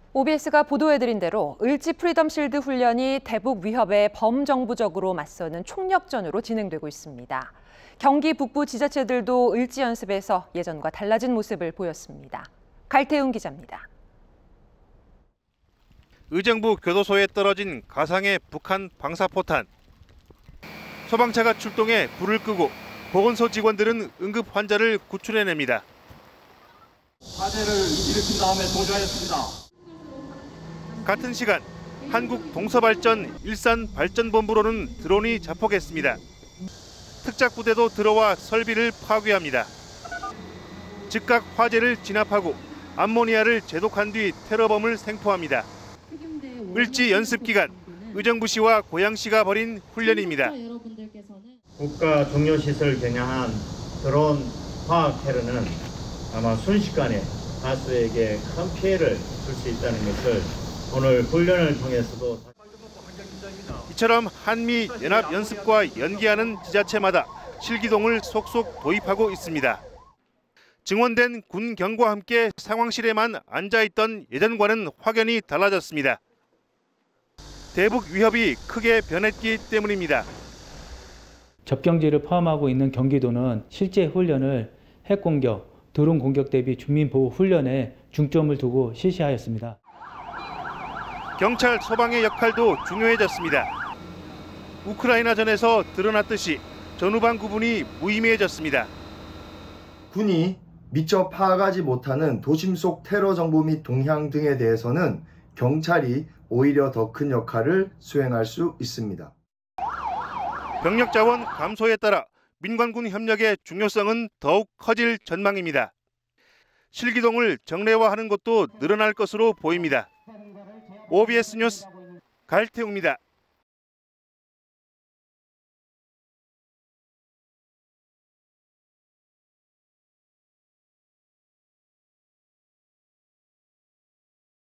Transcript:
OBS가 보도해드린 대로 을지 프리덤 실드 훈련이 대북 위협에 범정부적으로 맞서는 총력전으로 진행되고 있습니다. 경기 북부 지자체들도 을지 연습에서 예전과 달라진 모습을 보였습니다. 갈태웅 기자입니다. 의정부 교도소에 떨어진 가상의 북한 방사포탄. 소방차가 출동해 불을 끄고 보건소 직원들은 응급 환자를 구출해냅니다. 화재를 일으킨 다음에 도주하였습니다. 같은 시간 한국동서발전 일산발전본부로는 드론이 자폭했습니다. 특작부대도 들어와 설비를 파괴합니다. 즉각 화재를 진압하고 암모니아를 제독한 뒤 테러범을 생포합니다. 을지 연습 기간 의정부시와 고양시가 벌인 훈련입니다. 국가 종료시설 겨냥한 드론 화학 테러는 아마 순식간에 다수에게 큰 피해를 줄 수 있다는 것을 오늘 훈련을 통해서도 이처럼 한미 연합 연습과 연계하는 지자체마다 실기동을 속속 도입하고 있습니다. 증원된 군 경과 함께 상황실에만 앉아있던 예전과는 확연히 달라졌습니다. 대북 위협이 크게 변했기 때문입니다. 접경지를 포함하고 있는 경기도는 실제 훈련을 핵공격, 드론 공격 대비 주민보호 훈련에 중점을 두고 실시하였습니다. 경찰, 소방의 역할도 중요해졌습니다. 우크라이나전에서 드러났듯이 전후방 구분이 무의미해졌습니다. 군이 미처 파악하지 못하는 도심 속 테러 정보 및 동향 등에 대해서는 경찰이 오히려 더 큰 역할을 수행할 수 있습니다. 병력 자원 감소에 따라 민관군 협력의 중요성은 더욱 커질 전망입니다. 실기동을 정례화하는 것도 늘어날 것으로 보입니다. OBS 뉴스 갈태웅입니다.